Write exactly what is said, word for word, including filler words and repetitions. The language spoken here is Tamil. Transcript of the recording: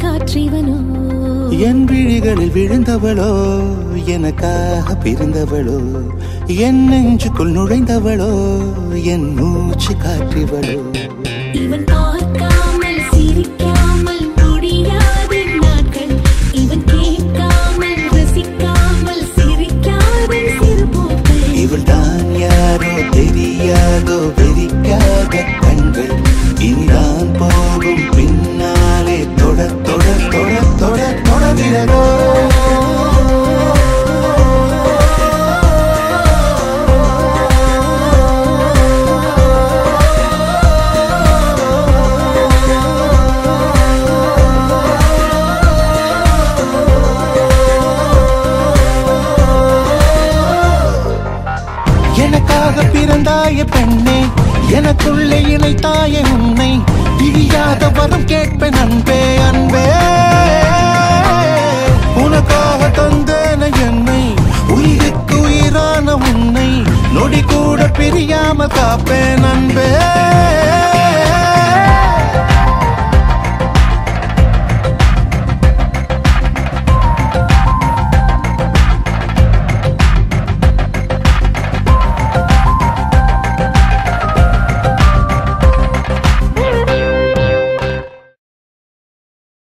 காற்றிவனோ என் விழிகளில் விழுந்தவளோ எனக்காக பிறந்தவளோ என் நெஞ்சுக்குள் நுழைந்தவளோ என் மூச்சு காற்றிவளோ இவன் பார்க்காமல் சிரிக்காமல் முடியாத நாட்கள் இவன் கேட்காமல் ரசிக்காமல் சிரிக்காத சிறுபோக்கள் இவள் தான் யாரோ தெரியாதோ வெறிக்காத கண்கள் இனிதான் போகும் பின்னாலே தொட தொட தொட தொட தொடர்கிறதோ எனக்காக பிறந்தாய பெண்ணே எனக்குள்ளே இணைத்தாய உன்னை பிரியாத வரம் கேட்பேன் அன்பே அன்பே உனக்காக தந்தேன என்னை உயிருக்கு உயிரான உன்னை நொடி கூட பிரியாம காப்பேன் அன்பே